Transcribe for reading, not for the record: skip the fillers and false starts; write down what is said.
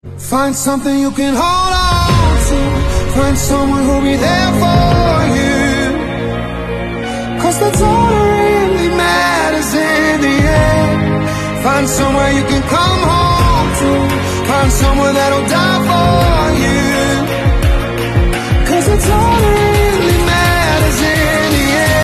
Find something you can hold on to. Find someone who'll be there for you. 'Cause that's all that really matters in the end. Find somewhere you can come home to. Find someone that'll die for